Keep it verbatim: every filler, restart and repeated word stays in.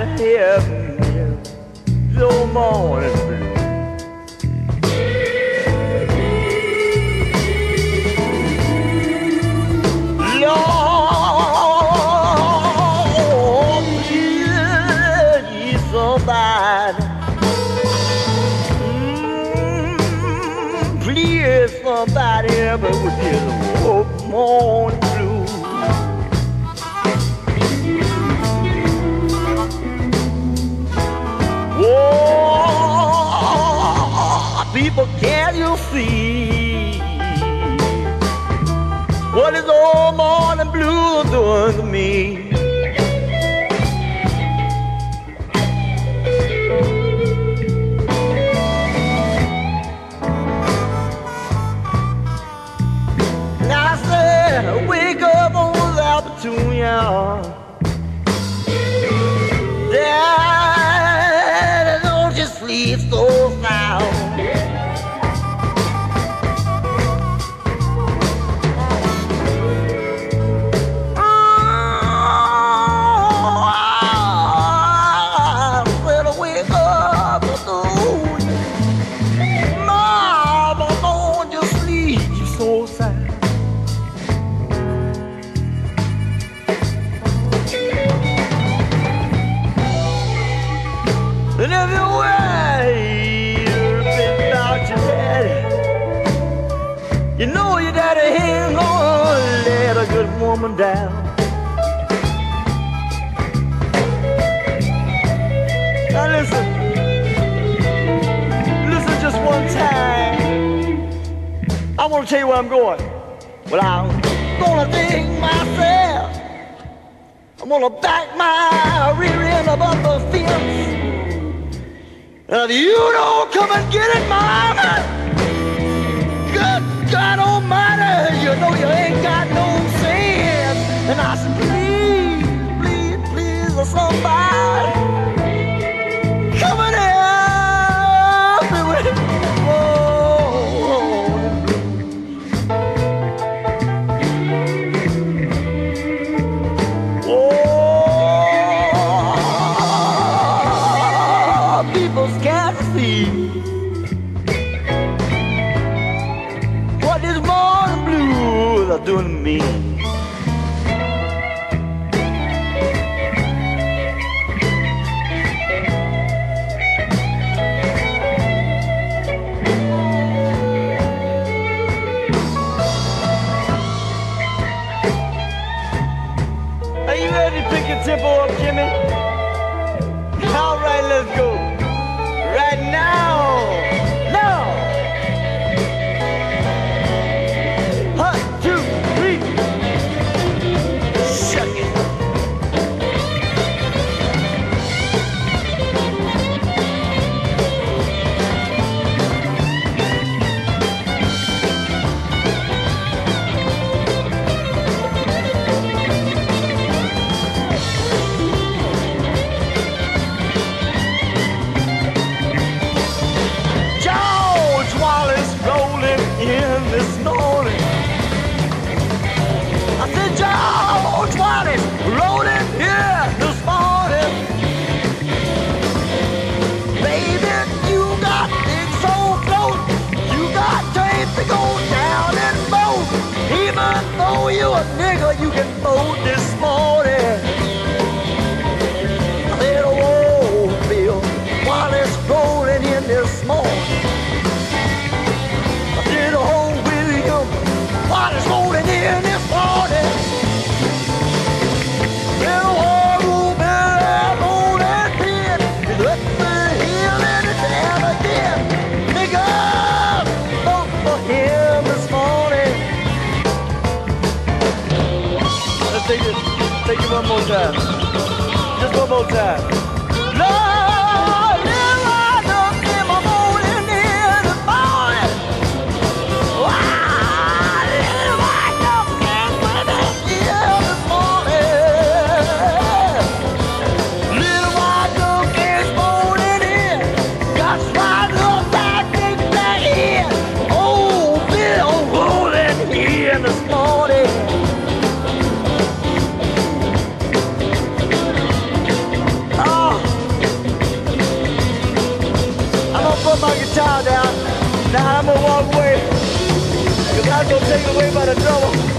somebody help me, no morning blue. Lord, please, somebody, mm, please, somebody help me with this old morning blue. Oh, people, can you see what is old morning blue doing to me? Now I said, wake up on the opportunity. Daddy, don't you sleep so sound. And if you worry about your daddy, you know your daddy ain't gonna let a good woman down. Now listen, listen just one time. I want to tell you where I'm going. Well, I'm gonna think myself. I'm gonna back my rear end above the fence. If you don't come and get it, mama, good God Almighty, you know you ain't got no sense. And I said, please, please, please, somebody, come and help me with it. Oh, people can't see what this morning blues are doing to me. Are you ready to pick your tempo up, Jimmy? All right, let's go. Right now, now. One, two, three. Shuck it. In this morning, I said, George Wallace rolling here this morning. Baby, you got big soul float, you got tape to go down and boat. Even though you a nigga, you can vote this morning. I said, oh, Bill Wallace rolling in this morning. What is rolling in this morning? In a war room, in that old and pin, up the hill and it's down again. Nigga, vote for him this morning. Let's take it, take it one more time. Just one more time. Lord, live right up in my morning in the morning. Wow. This morning, oh, away by the trouble.